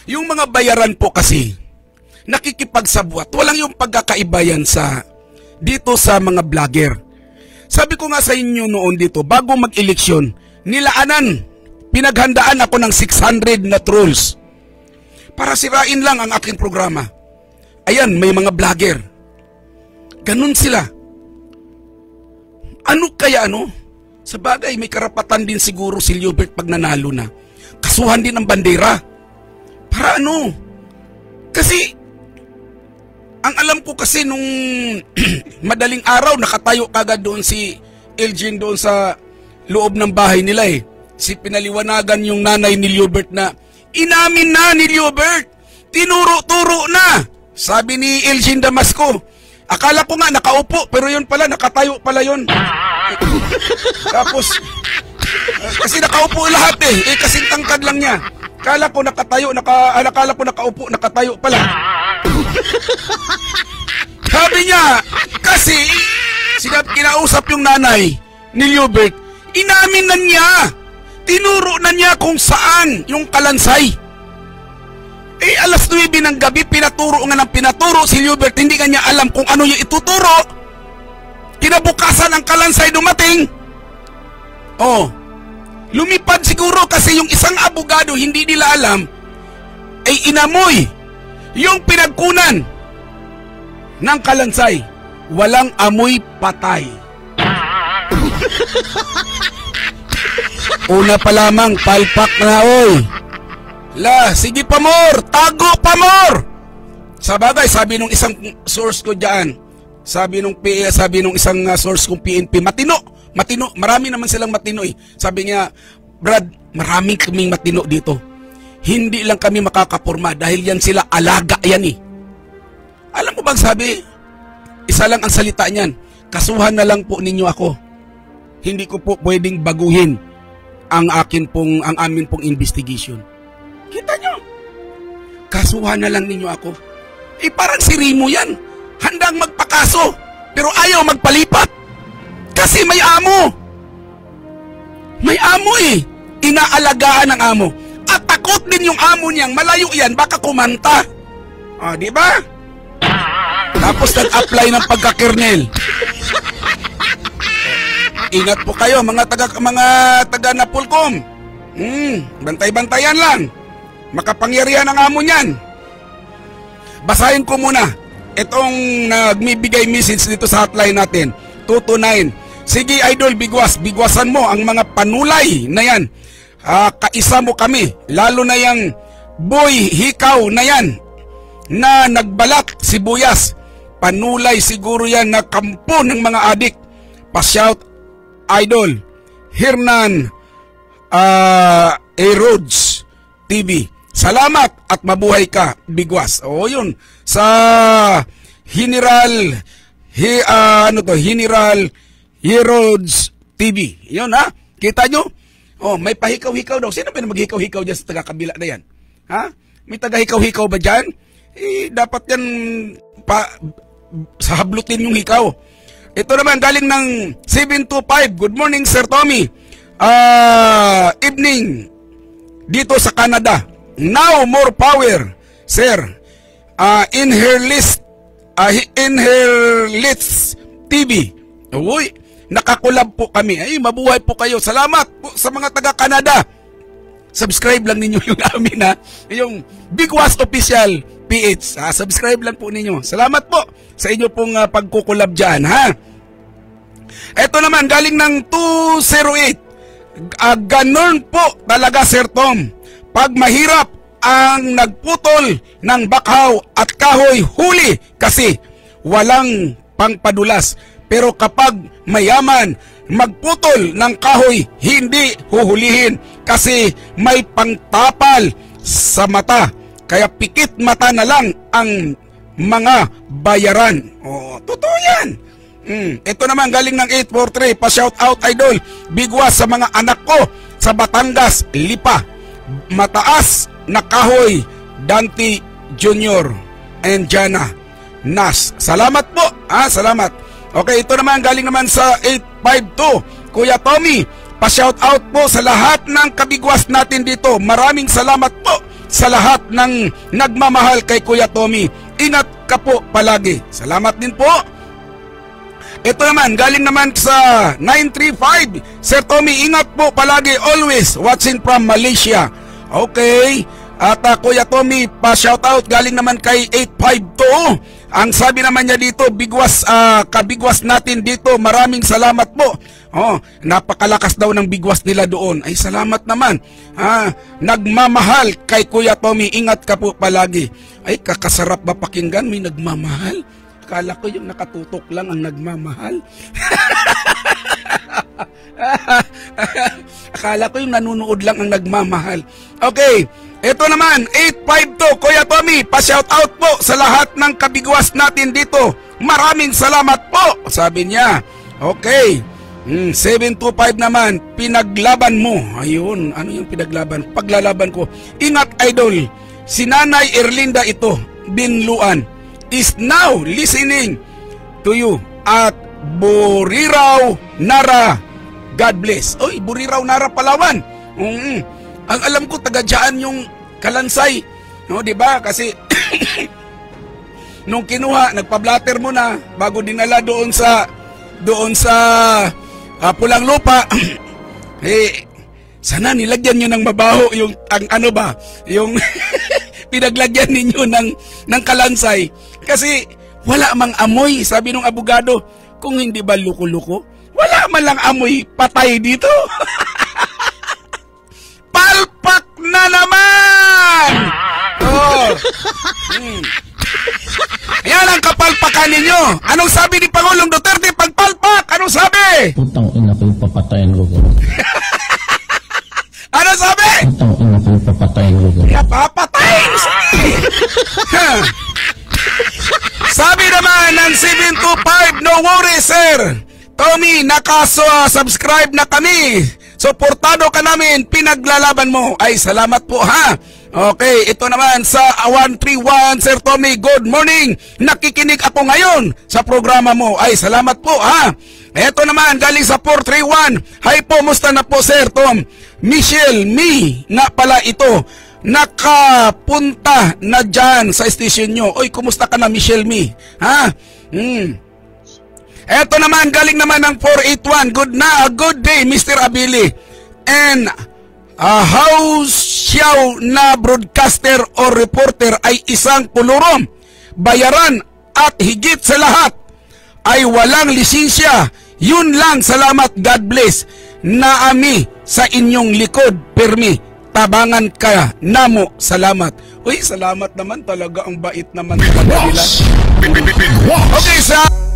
Yung mga bayaran po kasi, nakikipagsabwat. Walang yung pagkakaibayan dito sa mga vlogger. Sabi ko nga sa inyo noon dito, bago mag-eleksyon, pinaghandaan ako ng 600 na trolls para sirain lang ang aking programa. Ayan, may mga vlogger. Ganun sila. Ano kaya Sa bagay, may karapatan din siguro si Liobert pag nanalo na. Kasuhan din ang bandera. Para Kasi, ang alam ko kasi nung madaling araw, nakatayo kagad doon si Elgin doon sa loob ng bahay nila eh. Si pinaliwanagan yung nanay ni Liobert na, inamin na ni Liobert, tinuro-turo na. Sabi ni Elgin Damasco, akala ko nga nakaupo, pero yun pala, nakatayo pala yun. Tapos, kasi nakaupo lahat eh kasing tangkad lang niya. Akala ko nakatayo, akala ko nakaupo, nakatayo pala. Sabi niya, kasi, kinausap yung nanay ni Liobert, inamin na niya, tinuro na niya kung saan yung kalansay. Alas 9 ng gabi, pinaturo si Liobert, hindi kanya alam kung ano yung ituturo. Kinabukasan ang kalansay dumating. Lumipad siguro kasi yung isang abogado, hindi nila alam, ay inamoy yung pinagkunan ng kalansay. Walang amoy patay. Una pa lamang, palpak na sige pa more, tago pa more. Sa bagay, sabi nung isang source ko diyan, sabi nung isang source kong PNP, matino, marami naman silang matino eh. Sabi niya, Brad, maraming kaming matino dito. Hindi lang kami makakapurma dahil yan sila alaga yan eh. Alam mo bang sabi? Isa lang ang salita niyan, kasuhan na lang po ninyo ako. Hindi ko po pwedeng baguhin ang amin pong investigation. Kita nyo? Kasuhan na lang ninyo ako. Parang si Rimo yan. Handang magpakaso, pero ayaw magpalipat. Kasi may amo. May amo eh. Inaalagaan ng amo. At takot din yung amo niyang malayo yan, baka kumanta. Di ba? Tapos nag-apply ng pagka-kernel. Ingat po kayo mga taga Napolcom. Bantay-bantayan lang. Makapangyarihan ang amo niyan. Basahin ko muna itong nagbibigay message dito sa hotline natin, 229. Sige Idol, bigwasan mo ang mga panulay na yan. Kaisa mo kami, lalo na yung boy hikaw na yan na nagbalat sibuyas. Panulay siguro yan na kampo ng mga adik. Pa-shout Idol Hernan Rhodes TV. Salamat at mabuhay ka, Bigwas. Yun. Sa General Rhodes TV. Yun ha. Kita nyo? May pahikaw-hikaw daw. Sino ba na maghikaw-hikaw dyan sa taga-kabila na yan? Ha? May taga-hikaw-hikaw ba dyan? Dapat yan sa hablutin yung hikaw. Ito naman galing ng 725. Good morning, Sir Tommy. Evening dito sa Canada. Now more power, sir. In her list TV. Uy, nakakulab po kami. Mabuhay po kayo. Salamat po sa mga taga-Canada. Subscribe lang ninyo yung amin ha. Yung Bigwas Official PH. Subscribe lang po ninyo. Salamat po sa inyo pong pagkukulab dyan ha. Ito naman galing ng 208. Ganon po talaga, Sir Tom. Pag mahirap ang nagputol ng bakhaw at kahoy, huli kasi walang pangpadulas. Pero kapag mayaman, magputol ng kahoy, hindi huhulihin kasi may pangtapal sa mata. Kaya pikit mata na lang ang mga bayaran. Totoo yan. Ito naman galing ng 843. Pa-shout out Idol Bigwas sa mga anak ko sa Batangas, Lipa. Mataas na kahoy, Dante Jr. and Jana Nas. Salamat po. Salamat. Okay, ito naman galing naman sa 852. Kuya Tommy, pa-shout out po sa lahat ng kabigwas natin dito. Maraming salamat po sa lahat ng nagmamahal kay Kuya Tommy. Ingat ka po palagi. Salamat din po. Ito naman, galing naman sa 935. Sir Tommy, ingat po palagi, always watching from Malaysia. Okay. At Kuya Tommy, pa-shoutout galing naman kay 852. Ang sabi naman niya dito, bigwas, kabigwas natin dito. Maraming salamat po. Oh, napakalakas daw ng bigwas nila doon. Ay, salamat naman. Nagmamahal kay Kuya Tommy. Ingat ka po palagi. Ay, kakasarap ba pakinggan? May nagmamahal? Akala ko yung nakatutok lang ang nagmamahal. Akala ko yung nanunood lang ang nagmamahal. Okay. Ito naman, 852, Kuya Tommy, pa-shoutout po sa lahat ng kabigwas natin dito. Maraming salamat po, sabi niya. Okay, 725 naman, pinaglaban mo. Ayun, ano yung pinaglaban? Paglalaban ko. Ingat, idol. Si Nanay Erlinda ito, Binluan, is now listening to you at Buriraw, Nara. God bless. Oy, Buriraw, Nara, Palawan. Ang alam ko, taga dyan yung Kalansay. No, di ba? Kasi nung kinuha, nagpa-blatter mo na bago dinala doon sa Pulang Lupa. Sana nilagyan nyo ng mabaho yung yung pinaglagyan ninyo ng Kalansay. Kasi wala mang amoy, sabi nung abogado. Kung hindi ba luko-luko, wala man lang amoy patay dito. Palpak na naman! Oh. Yan ang kapalpakan ninyo. Anong sabi ni Pangulong Duterte pag palpak? Anong sabi? Putang ina ko, papatayin ko. Ano sabi? Putang ina ko, papatayin ko. Kaya papatayin! Sabi naman ng 725, no worries sir. Tommy, subscribe na kami. Suportado ka namin, pinaglalaban mo. Ay, salamat po ha. Okay, ito naman sa 131, Sir Tommy, good morning. Nakikinig ako ngayon sa programa mo. Ay, salamat po ha. Ito naman, galing sa 431. Hi po, musta na po Sir Tom? Michelle Me, nga pala ito. Nakapunta na dyan sa station nyo. Oy, kumusta ka na Michelle Me? Ha? Eto naman, galing naman ng 481. Good day, Mr. Abili. And how siyaw na broadcaster o reporter ay isang pulurom, bayaran at higit sa lahat ay walang lisensya. Yun lang, salamat, God bless. Naami sa inyong likod, permi. Tabangan ka namo, salamat. Uy, salamat naman talaga, ang bait naman talaga nila. Okay, sa